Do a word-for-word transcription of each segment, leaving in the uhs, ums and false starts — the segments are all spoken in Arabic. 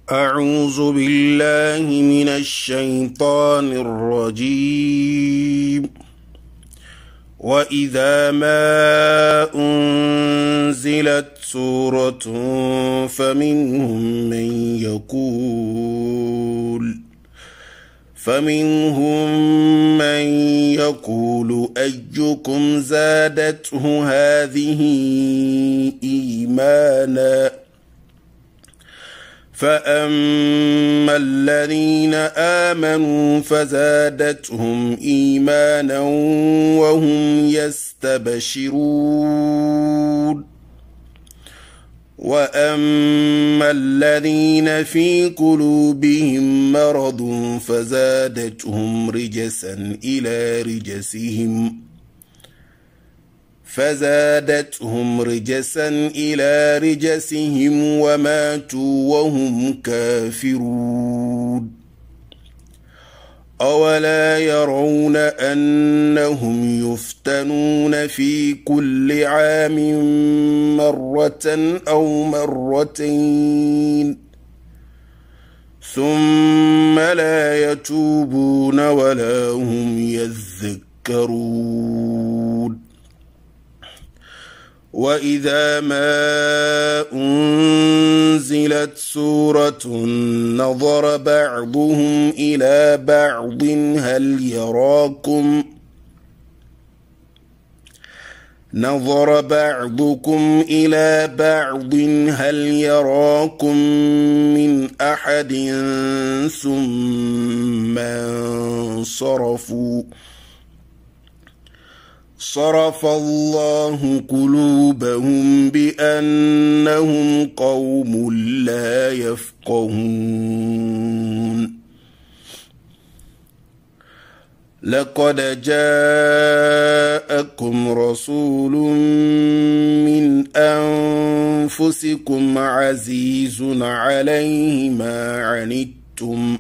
أعوذ بالله من الشيطان الرجيم. وإذا ما أنزلت سورة فمنهم من يقول فمنهم من يقول أيكم زادته هذه إيمانا فأما الذين آمنوا فزادتهم إيمانا وهم يستبشرون وأما الذين في قلوبهم مرض فزادتهم رجسا إلى رجسهم فزادتهم رجسا إلى رجسهم وماتوا وهم كافرون أولا يرون أنهم يفتنون في كل عام مرة أو مرتين ثم لا يتوبون ولا هم يذكرون وإذا ما أنزلت سورة نظر بعضهم إلى بعض هل يراكم نظر بعضكم إلى بعض هل يراكم من أحد ثم انصرفوا صرف الله قلوبهم بأنهم قوم لا يفقهون لقد جاءكم رسول من أنفسكم عزيز عليه ما عنتم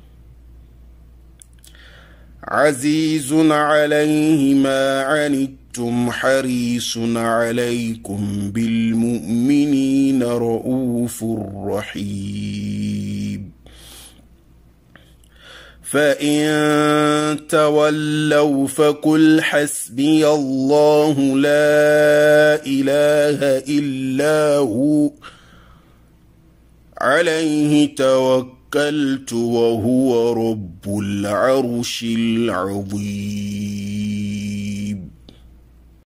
عزيز عليه ما عنتم حريص عليكم بالمؤمنين رؤوف رحيم فإن تولوا فقل حسبي الله لا إله إلا هو عليه توكلت وهو رب العرش العظيم.